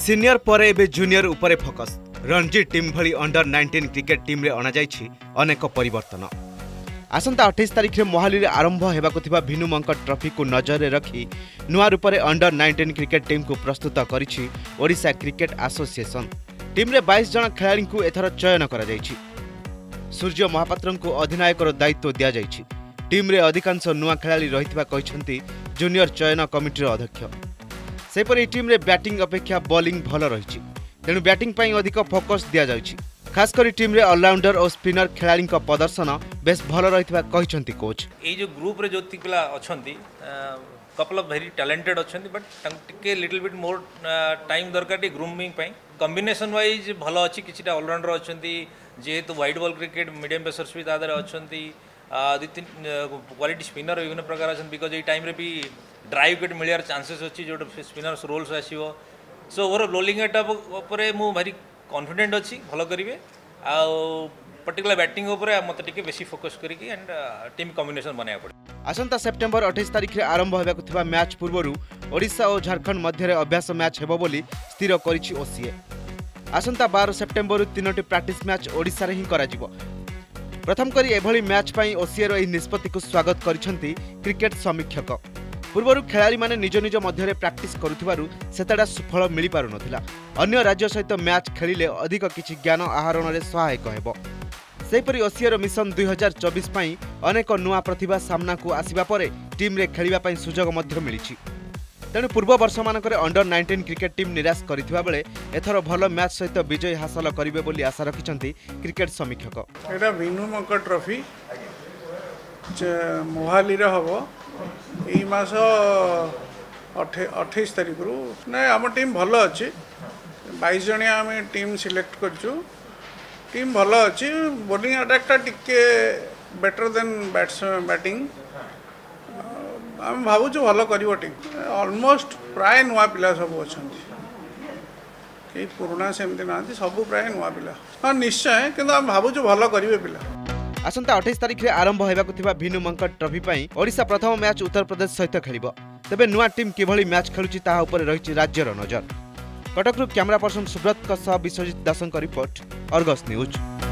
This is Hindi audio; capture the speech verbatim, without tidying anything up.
सीनियर पर एबे जूनियर उपरे फोकस रणजी टीम भली अंडर नाइंटीन क्रिकेट टीम रे अणा जाइछि अनेक परिवर्तन। आसंता अट्ठाईस तारिख में मोहाली रे आरंभ हेबाकु थिबा भिनु मंकट ट्रॉफी को नजर रे रखी नुआ रूप में अंडर नाइंटीन क्रिकेट टीम को प्रस्तुत करिछि ओडिशा क्रिकेट एसोसिएशन। टीम रे बाईस जन खेलाड़ी को एथर चयन करा जाइछि। सूर्य महापात्र को अधिनायकर दायित्व दिया जाइछि। टीम रे अधिकांश नुआ खेलाड़ी रहितबा कहिसंती जूनियर चयन कमिटी अध्यक्ष। सेपरि टीम रे बैटिंग अपेक्षा बॉलिंग भल रही तेणु बैटिंग पर अधिक फोकस दिया जाइछि। खास करी टीम रे ऑलराउंडर और स्पिनर खेलाड़ी प्रदर्शन बेस भल रही कोच। ये जो ग्रुप रे जो पिला अछंती कपल ऑफ वेरी टैलेंटेड अछंती बट टिके लिटिल बिट मोर टाइम दरकार टी ग्रूमिंग पई कॉम्बिनेशन वाइज भल अछि। किछिटा ऑलराउंडर अछंती जेहेतु wide ball cricket medium pacers भी तादर अछंती दु तीन क्वालिटी स्पिनर विभिन्न प्रकार अछन बिकॉज ये टाइम रे भी ड्राइव विकेट मिलियार चांसेस अच्छी जो स्पिनर्स रोल्स आसो। सो ओवर रोलिंग एटअप उपरे मु भारी कॉन्फिडेंट अच्छी भल करेंगे आ पर्टिकुलर बैटिंग उपरे मत टिके बेसी फोकस करिकी एंड टीम कॉम्बिनेशन बनाया पड़े। आसंता सेप्टेम्बर अट्ठाईस तारिख में आरंभ होबाकु थिबा मैच पूर्व ओडिशा और झारखंड मध्य अभ्यास मैच हेबो बोली स्थिर करिछि ओसीए। आसंता बारह सेप्टेम्बर तीनोटी प्रैक्टिस मैच ओडिशा रे ही करा जिवो। प्रथम करी एभली मैच पई ओसीए रो एही निष्पत्ति को स्वागत करिसंती क्रिकेट समीक्षक। पूर्व खेलाड़ी माने निज निज मध्य प्रैक्टिस करुथिबारु सेतडा सुफल मिली पारु नथिला। अन्य राज्य सहित मैच खेलिले अधिक किछि ज्ञान आहरण रे सहायक हेबो। सेपरि ओसीएर मिशन दुई हजार चौबीस पई अनेक नुआ प्रतिभा सामना को आसीबा परे टीम रे खेलिबा पई सुजोग मध्य मिलिछि। तेणु पूर्व वर्ष मानकरे अंडर नाइंटीन क्रिकेट टीम निराश करिथिबा बेले एथर भल मैच सहित विजय हासिल करिवे बोली आशा रखिछंती क्रिकेट समीक्षक। एटा भिनु मंकट ट्रॉफी मोहाली रे हबो यही मास अट्ठाईस तारिख रु ना आम टीम भल अच्छी बाईस जनिया आम टीम सिलेक्ट करचु। टीम भल अच्छी बोलिंग अटैकटा टिके बेटर देन बैट्स बैटिंग आम भावुँ भल कर टीम ऑलमोस्ट प्राय नुआ पिला सब अच्छा कई पुराना सेमती ना सब प्राय नुआ पिला हाँ निश्चय किंतु आम भावुँ भल करेंगे पिला। आसंता अट्ठाईस तारिख में आरंभ होबाकु थिबा भिनु मंकट ट्रॉफी पई ओडिशा प्रथम मैच उत्तर प्रदेश सहित खेलिबो। तेबे नुआ टीम किभली मैच खेलुची ताहा उपरे रहिछि राज्यर नजर। कटकरू कैमरा पर्सन सुब्रत का सह विश्वजित दासंक रिपोर्ट अर्गस न्यूज।